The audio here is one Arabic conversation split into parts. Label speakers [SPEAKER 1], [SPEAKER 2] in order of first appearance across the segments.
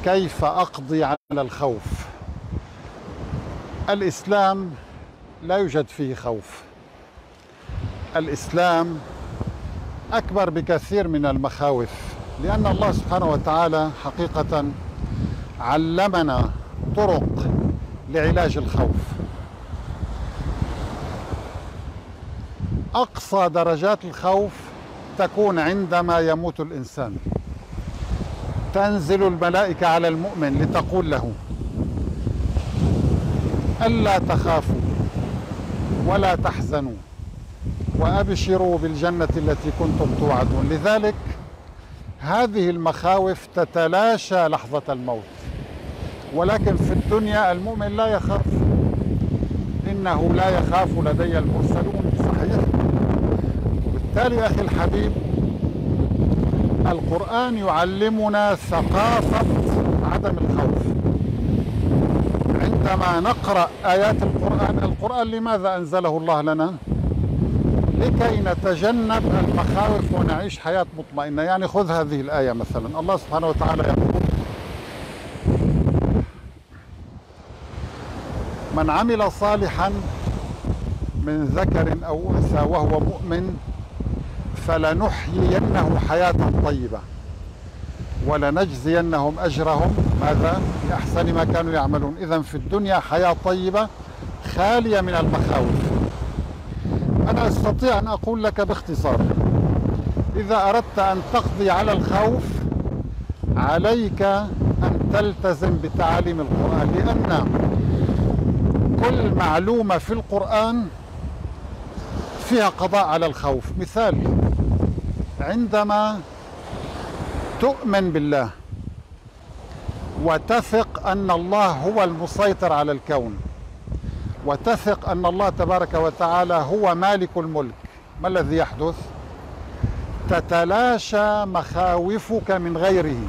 [SPEAKER 1] كيف أقضي على الخوف؟ الإسلام لا يوجد فيه خوف. الإسلام أكبر بكثير من المخاوف، لأن الله سبحانه وتعالى حقيقة علمنا طرق لعلاج الخوف. أقصى درجات الخوف تكون عندما يموت الإنسان، تنزل الملائكة على المؤمن لتقول له: ألا تخافوا ولا تحزنوا وأبشروا بالجنة التي كنتم توعدون. لذلك هذه المخاوف تتلاشى لحظة الموت، ولكن في الدنيا المؤمن لا يخاف. إنه لا يخاف لدي المرسلون. صحيح. وبالتالي أخي الحبيب، القرآن يعلمنا ثقافة عدم الخوف. عندما نقرأ آيات القرآن لماذا أنزله الله لنا؟ لكي نتجنب المخاوف ونعيش حياة مطمئنة. يعني خذ هذه الآية مثلا، الله سبحانه وتعالى يقول: من عمل صالحا من ذكر أو أنثى وهو مؤمن فلنحيينه حياة طيبة ولنجزينهم أجرهم ماذا؟ بأحسن ما كانوا يعملون. إذن في الدنيا حياة طيبة خالية من المخاوف. أنا أستطيع أن أقول لك باختصار: إذا أردت أن تقضي على الخوف عليك أن تلتزم بتعاليم القرآن، لأن كل معلومة في القرآن فيها قضاء على الخوف. مثال: عندما تؤمن بالله وتثق أن الله هو المسيطر على الكون، وتثق أن الله تبارك وتعالى هو مالك الملك، ما الذي يحدث؟ تتلاشى مخاوفك من غيره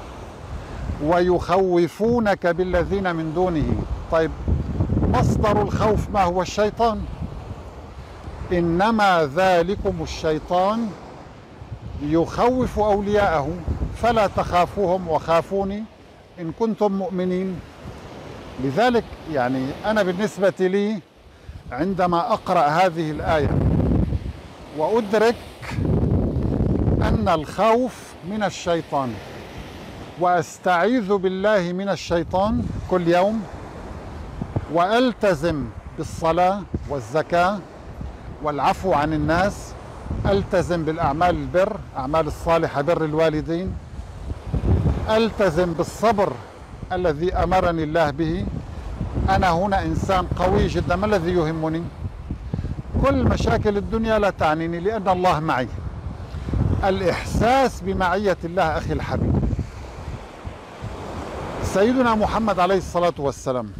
[SPEAKER 1] ويخوفونك بالذين من دونه. طيب، مصدر الخوف ما هو؟ الشيطان. إنما ذلكم الشيطان يخوف أولياءه فلا تخافوهم وخافوني إن كنتم مؤمنين. لذلك يعني أنا بالنسبة لي عندما أقرأ هذه الآية وأدرك أن الخوف من الشيطان وأستعيذ بالله من الشيطان كل يوم، وألتزم بالصلاة والزكاة والعفو عن الناس، ألتزم بالأعمال البر، أعمال الصالحة، بر الوالدين، ألتزم بالصبر الذي أمرني الله به، أنا هنا إنسان قوي جدا. ما الذي يهمني؟ كل مشاكل الدنيا لا تعنيني لأن الله معي. الإحساس بمعية الله أخي الحبيب. سيدنا محمد عليه الصلاة والسلام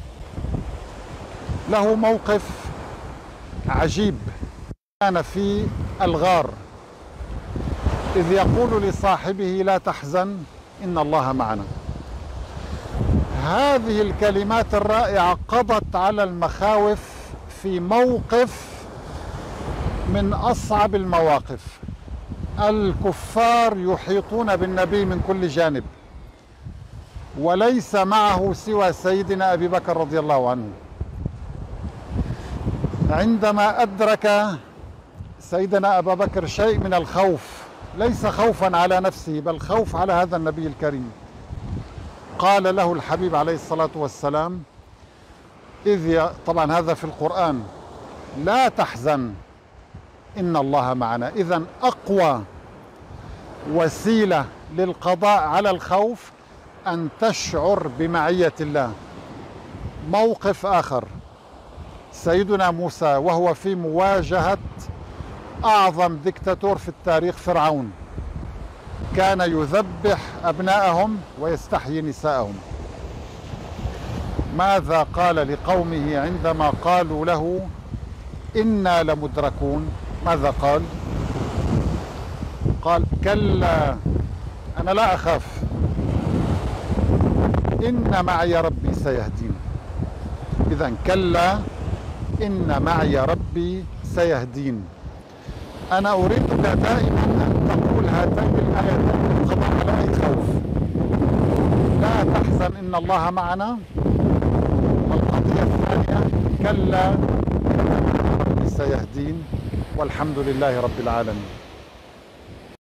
[SPEAKER 1] له موقف عجيب. كان في الغار إذ يقول لصاحبه: لا تحزن إن الله معنا. هذه الكلمات الرائعة قضت على المخاوف في موقف من أصعب المواقف. الكفار يحيطون بالنبي من كل جانب، وليس معه سوى سيدنا أبي بكر رضي الله عنه. عندما أدرك سيدنا أبا بكر شيء من الخوف، ليس خوفا على نفسه بل خوف على هذا النبي الكريم، قال له الحبيب عليه الصلاة والسلام: طبعا هذا في القرآن: لا تحزن إن الله معنا. إذن أقوى وسيلة للقضاء على الخوف أن تشعر بمعية الله. موقف آخر: سيدنا موسى وهو في مواجهة أعظم ديكتاتور في التاريخ فرعون، كان يذبح أبناءهم ويستحيي نساءهم. ماذا قال لقومه عندما قالوا له: إنا لمدركون؟ ماذا قال؟ قال: كلا أنا لا أخاف، إن معي ربي سيهدين. إذن كلا إن معي ربي سيهدين. أنا أريدك دائما أن تقول هاتين الآيتين القضاء على أي خوف. لا إذا إن الله معنا. والقضية الثانية كلا إن ربي سيهدين، والحمد لله رب العالمين.